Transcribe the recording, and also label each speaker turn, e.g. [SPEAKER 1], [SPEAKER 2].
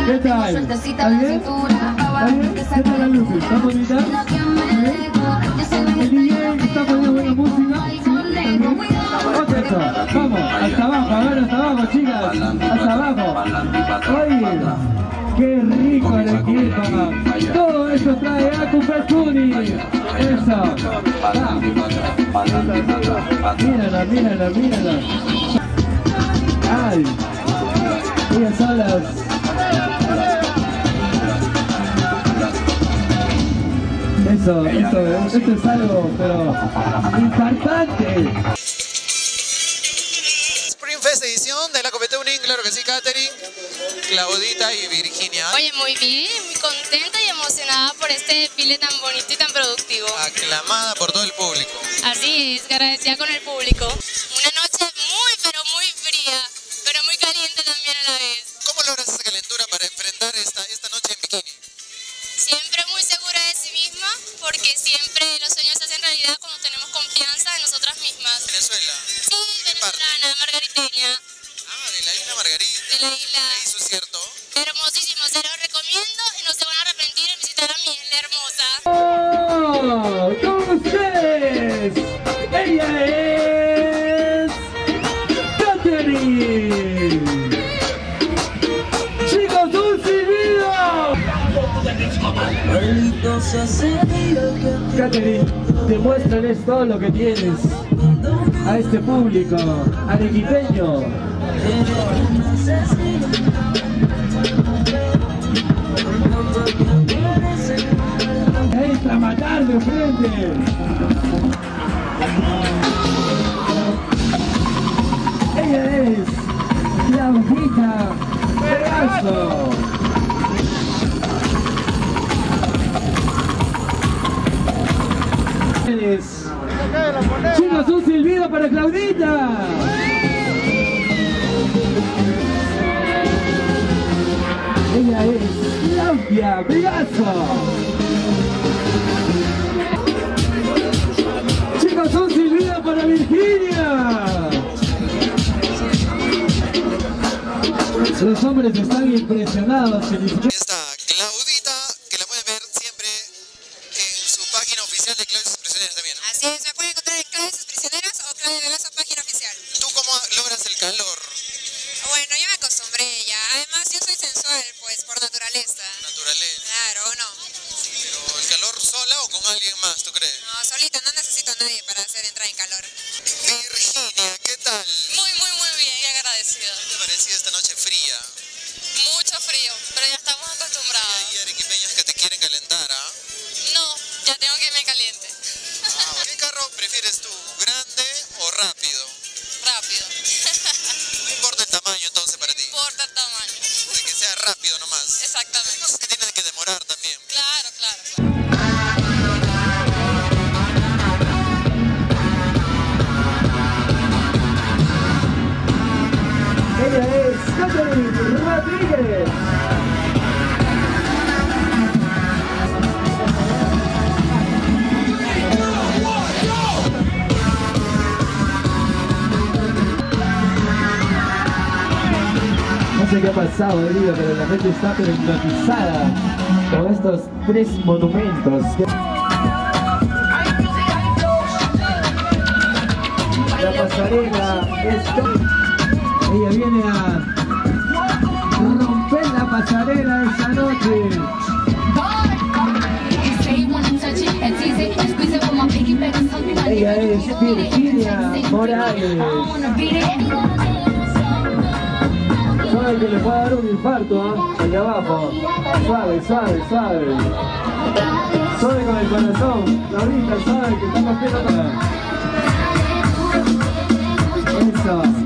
[SPEAKER 1] ¿Qué tal? ¿Está bien? ¿Está bien? ¿Qué tal la luz? ¿Está bonita? El DJ está poniendo buena música. Otro. Vamos, hasta abajo, a ver, hasta abajo, chicas. Hasta abajo. Oye, qué rico el equipo. Todo eso trae Aku Perfume. Eso. Mírala, mírala, mírala. Ay, ellas son las... Eso esto es algo, pero impactante.
[SPEAKER 2] Spring Fest edición de la Copetuning, claro que sí, Katherine, Claudita y Virginia.
[SPEAKER 3] Oye, muy bien, muy contenta y emocionada por este desfile tan bonito y tan productivo.
[SPEAKER 2] Aclamada por todo el público.
[SPEAKER 3] Así es, agradecida con el público. Una noche muy, pero muy fría, pero muy caliente también a la vez.
[SPEAKER 2] ¿Cómo logras esa calentura para enfrentar esta noche en bikini?
[SPEAKER 3] Siempre muy segura de sí misma, porque siempre los sueños se hacen realidad cuando tenemos confianza en nosotras mismas.
[SPEAKER 2] ¿Venezuela?
[SPEAKER 3] Sí, venezolana, margariteña.
[SPEAKER 2] Ah, de la isla Margarita.
[SPEAKER 3] De la isla.
[SPEAKER 2] Eso es cierto.
[SPEAKER 3] Hermosísimo, se los recomiendo y no se van a arrepentir en visitar a mi isla hermosa.
[SPEAKER 1] ¡Oh! ¡Con ustedes! ¡Ella es... Katherine! ¡Chicos, un silbido! Katherine, demuéstrales todo lo que tienes a este público arequipeño. ¡Entra a matar de frente! Ella es Claudita Pegaso. Chicos, un silbido para Claudita. Ella es Claudia Pegaso. Chicos, un silbido para Virginia. Los hombres están impresionados.
[SPEAKER 2] Esta Claudita, que la pueden ver siempre en su página oficial de Claudias Prisioneras también.
[SPEAKER 3] Así es, me pueden encontrar en Claudias Prisioneras o Claudia Veloso, página oficial.
[SPEAKER 2] ¿Tú cómo logras el calor?
[SPEAKER 3] Bueno, yo me acostumbré ya. Además, yo soy sensual, pues, por naturaleza.
[SPEAKER 2] Naturaleza.
[SPEAKER 3] Claro, ¿o no?
[SPEAKER 2] Pero ¿el calor sola o con alguien más, tú crees?
[SPEAKER 3] No, solita, no necesito a nadie para hacer entrar en calor.
[SPEAKER 2] Virginia, ¿qué tal?
[SPEAKER 3] Muy bien y agradecida.
[SPEAKER 2] ¿Qué te parecía esta noche fría?
[SPEAKER 3] Mucho frío, pero ya estamos acostumbrados.
[SPEAKER 2] Hay arequipeños que te quieren calentar, ¿ah?
[SPEAKER 3] No, ya tengo que irme caliente.
[SPEAKER 2] ¿Qué carro prefieres tú? ¿Grande o rápido?
[SPEAKER 3] Rápido.
[SPEAKER 2] No importa el tamaño entonces para ti.
[SPEAKER 3] Importa el tamaño.
[SPEAKER 2] De que sea rápido nomás. Hay
[SPEAKER 3] Exactamente.
[SPEAKER 2] cosas que tienen que demorar también.
[SPEAKER 3] Claro.
[SPEAKER 1] Ella es Katherine Rodríguez. No sé qué ha pasado, Darío, pero la gente está hipnotizada con estos tres monumentos. La pasarela es... Ella viene a romper la pasarela esta noche. Ella es Virginia Morales. Sabe que le va a dar un infarto, ¿eh? Allá abajo. Suave. Suave con el corazón. Ahorita sabe que está haciendo nada. Eso.